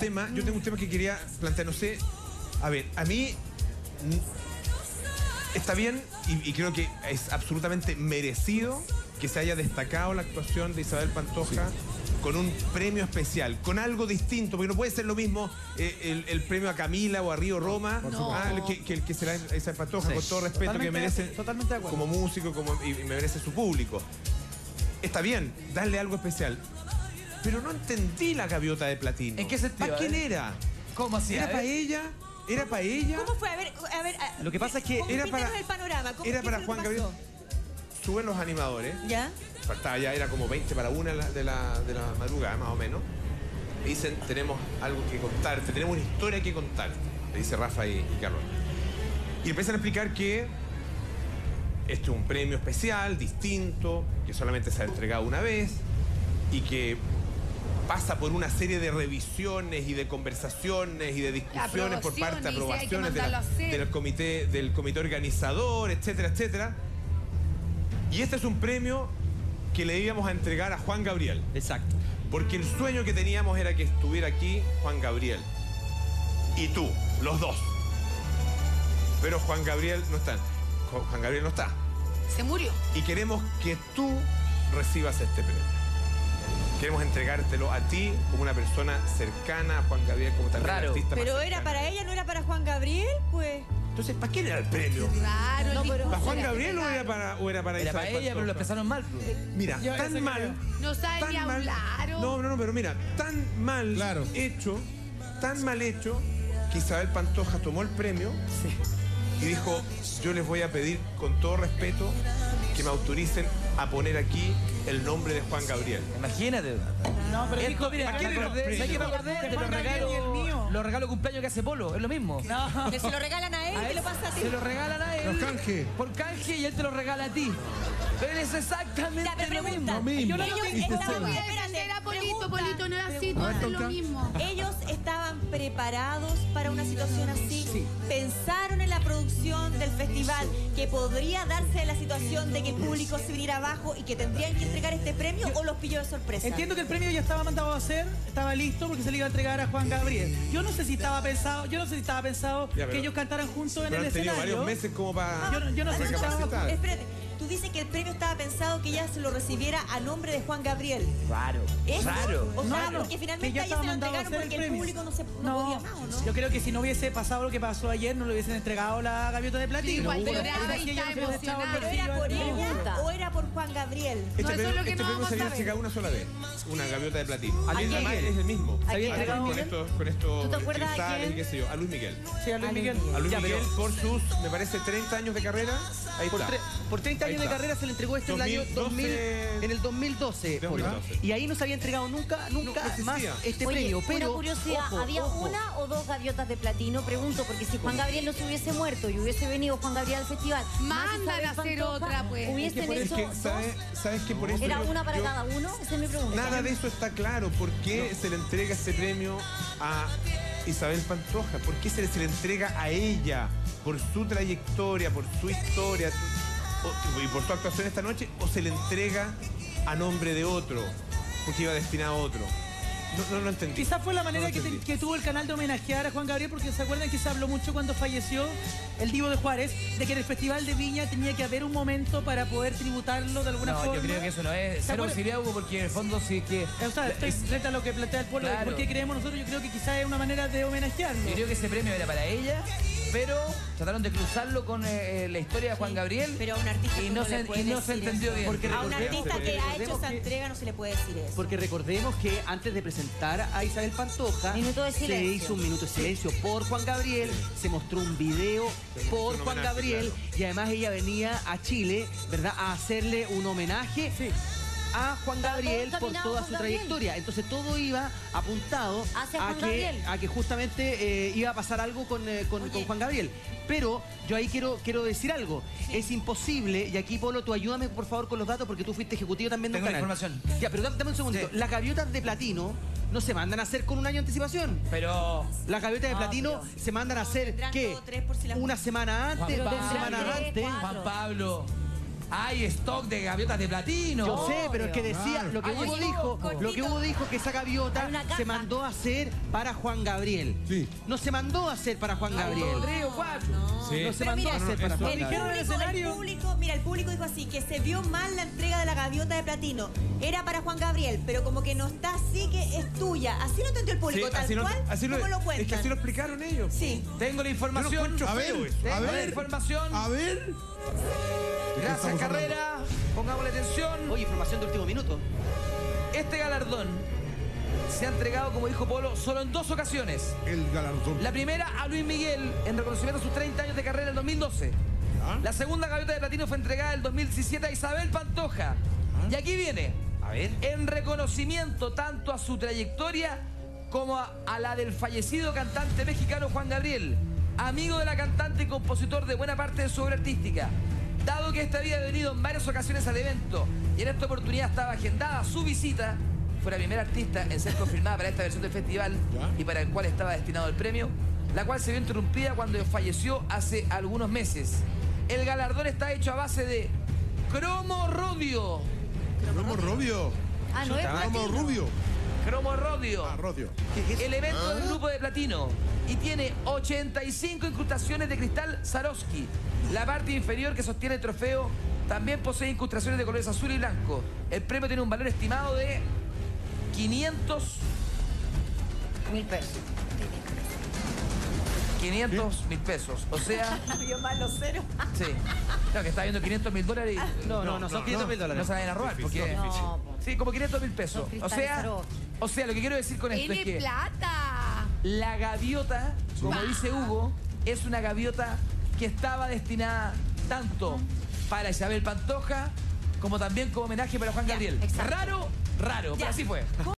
tema, que quería plantear, no sé. A ver, a mí está bien y creo que es absolutamente merecido que se haya destacado la actuación de Isabel Pantoja con un premio especial, con algo distinto, porque no puede ser lo mismo el premio a Camila o a Río Roma que el que se le da a Isabel Pantoja, con todo respeto que merece totalmente de acuerdo. como músico y merece su público. Está bien, darle algo especial. Pero no entendí la gaviota de platino. ¿En qué sentido? ¿Para quién era? ¿Cómo así? ¿Era para ella? ¿Era para ella? ¿Cómo fue? A ver. Lo que pasa es que era para el panorama. era para Juan Gabriel. Suben los animadores. ¿Ya? Faltaba ya, era como 20 para 1 de la madrugada, más o menos. Me dicen, tenemos algo que contarte, tenemos una historia que contarte. Le dice Rafa y Carlos. Y empiezan a explicar que este es un premio especial, distinto, que solamente se ha entregado una vez y que pasa por una serie de revisiones y de conversaciones y de discusiones por parte de aprobaciones del comité organizador, etcétera, etcétera. Y este es un premio que le íbamos a entregar a Juan Gabriel. Exacto. Porque el sueño que teníamos era que estuviera aquí Juan Gabriel. Y tú, los dos. Pero Juan Gabriel no está. Juan Gabriel no está. Se murió. Y queremos que tú recibas este premio. Queremos entregártelo a ti como una persona cercana a Juan Gabriel, como también artista. Pero más era cercana. para ella, no era para Juan Gabriel, pues. Entonces, ¿para quién era el premio? Claro, No, pero- ¿Para Juan Gabriel o era para Era para Isabel ella, pero lo Pantoja? empezaron mal. Mira, tan mal. No saben ni tan mal. hablar. No, pero mira, tan mal hecho que Isabel Pantoja tomó el premio y dijo, yo les voy a pedir con todo respeto que me autoricen a poner aquí el nombre de Juan Gabriel. Imagínate. No, pero Esto, dijo, mira, ¿para quién era el premio? ¿Sabes qué me acordé? De los regalos, los regalos de cumpleaños que hace Polo, es lo mismo. No. Que se lo regalan a él, ¿qué le pasa a ti? Se lo regalan a él. Los canje. Por canje y él te lo regala a ti. Pero él es exactamente Ya, pero lo pregunta. mismo. Yo no lo Ellos vi, estaban, Voy a espérate, defender a Polito, pregunta. Polito, no es así, tú haces lo mismo. Ellos estaban preparados para una situación así. Pensaron en la producción del festival que podría darse la situación de que el público se viniera abajo y que tendrían que entregar este premio o los pilló de sorpresa. Entiendo que el premio ya estaba mandado a hacer, estaba listo porque se le iba a entregar a Juan Gabriel. Yo no sé si estaba pensado Ya, pero- que ellos cantaran juntos en Pero el han tenido escenario. varios meses como para... Yo no sé si estaba... Espérate, tú dices que el premio estaba pensado que ella se lo recibiera a nombre de Juan Gabriel. Raro. ¿Eso? Raro. O sea, No, porque que finalmente ya a ella estaba se lo mandado a entregaron hacer el porque el premio. público no podía más, ¿o no? Yo creo que si no hubiese pasado lo que pasó ayer, no le hubiesen entregado la gaviota de platino. Igual Pero lloraba y si ella está no hubiese echado el emocionada. ¿Pero era por bolsillo, ella o era por Juan Gabriel? No, eso es lo que este no premio vamos se a había saber. entregado una sola vez. Una gaviota de platino. ¿A quién? Además, es el mismo. ¿A quién? Con estos ¿Tú te acuerdas a cristales quién? y qué sé yo. A Luis Miguel. Sí, a Luis Miguel. A Luis Ya, pero Miguel por sus, me parece, 30 años de carrera. Ahí Por, está. por 30 Ahí años de está. carrera se le entregó esto en el año 2012. en el 2012. Polo. 2012. Y ahí no se había entregado nunca No existía. más este Oye, premio. una Pero, curiosidad, ojo, ¿había ojo. una o dos gaviotas de platino? Pregunto, porque si Juan Gabriel no se hubiese muerto y hubiese venido Juan Gabriel al festival, más Mandan Isabel a hacer Pantoja, otra, pues. hubiesen Es hecho que, dos. ¿sabes que por eso ¿Era yo- una para yo- cada uno? Esa es mi pregunta. Nada de eso está claro. ¿Por qué se le entrega este premio a Isabel Pantoja? ¿Por qué se le entrega a ella? ¿Por su trayectoria, por su historia y por su actuación esta noche? ¿O se le entrega a nombre de otro? Porque iba destinado a otro. No lo entendí. Quizás fue la manera No lo entendí. que tuvo el canal de homenajear a Juan Gabriel, porque se acuerdan que se habló mucho cuando falleció el Divo de Juárez, de que en el Festival de Viña tenía que haber un momento para poder tributarlo de alguna No, forma. yo creo que eso no es ¿Se cero acuerdan? auxiliar, Hugo, porque en el fondo sí que... O sea, estoy frente a lo que plantea el pueblo, de Claro. por qué creemos nosotros, yo creo que quizás es una manera de homenajearlo. Yo creo que ese premio era para ella, pero trataron de cruzarlo con la historia de Juan Gabriel. Pero a un artista y tú no no se, le puedes y no se decir entendió eso. bien. Porque A un recordemos- artista que ha hecho recordemos esa que- entrega no se le puede decir eso. Porque recordemos que antes de presentar a Isabel Pantoja, Minuto de se silencio. hizo un minuto de silencio por Juan Gabriel, se mostró un video por un Juan homenaje, Gabriel claro. y además ella venía a Chile, ¿verdad?, a hacerle un homenaje a Juan Gabriel todo por encaminado toda a su Juan Gabriel. trayectoria. Entonces todo iba apuntado Hacia a Juan Gabriel. que justamente iba a pasar algo con Juan Gabriel. Pero yo ahí quiero decir algo. Es imposible, y aquí Polo, tú ayúdame por favor con los datos porque tú fuiste ejecutivo también de un Tengo la canal. información. Ya, pero dame un segundito. Sí. Las gaviotas de platino no se mandan a hacer con un año de anticipación. Pero... Las gaviotas de platino se mandan a hacer, tendrán ¿qué? todo tres por si las- una semana antes, Juan dos Pablo. semanas Tres, antes. cuatro. Juan Pablo, hay stock de gaviotas de platino. Yo sé, pero es que decía, Claro. lo que Hugo dijo, que esa gaviota Hay una caja. se mandó a hacer para Juan Gabriel. Sí. No se mandó a hacer para Juan Gabriel. 3 o 4. Sí. No se Pero mandó mira, a hacer para eso Juan lo Gabriel. dijeron en el escenario. el público dijo así, que se vio mal la entrega de la gaviota de platino. Era para Juan Gabriel, pero como que no está así, que es tuya. Así lo entendió el público, tal cual, ¿cómo lo cuentan? Es que así lo explicaron ellos. Sí. Tengo la Yo no información. encuentro A feo ver, eso. a Tengo la ver. información. A ver. Gracias, estamos Carrera. Pongámosle atención. Oye, información de último minuto. Este galardón se ha entregado, como dijo Polo, solo en 2 ocasiones. El galardón. La primera a Luis Miguel en reconocimiento a sus 30 años de carrera en el 2012. ¿Ah? La segunda gaviota de platino fue entregada en el 2017 a Isabel Pantoja. Y aquí viene. A ver. En reconocimiento tanto a su trayectoria como a la del fallecido cantante mexicano Juan Gabriel, amigo de la cantante y compositor de buena parte de su obra artística. Dado que este había venido en varias ocasiones al evento y en esta oportunidad estaba agendada su visita, fue la primera artista en ser confirmada para esta versión del festival ¿Ya? y para el cual estaba destinado el premio, la cual se vio interrumpida cuando falleció hace algunos meses. El galardón está hecho a base de cromo rodio. Cromo Rubio. Ah, no es Cromo platino. Rubio. Cromo rodio. Ah, Rodio. Elemento del grupo de platino y tiene 85 incrustaciones de cristal Swarovski. La parte inferior que sostiene el trofeo también posee incrustaciones de colores azul y blanco. El premio tiene un valor estimado de 1000 pesos. 500.000 pesos. O sea, Vio mal los ceros. sí. Claro que está viendo 500.000 dólares y No, son 500.000 no dólares. se vayan a robar porque... No, po. Sí, como 500.000 pesos. Son O cristales sea, Swarovski. lo que quiero decir con esto es Tiene que plata. la gaviota, como dice Hugo, es una gaviota que estaba destinada tanto para Isabel Pantoja como también como homenaje para Juan Ya, Gabriel. exacto. Raro, pero Ya. así fue.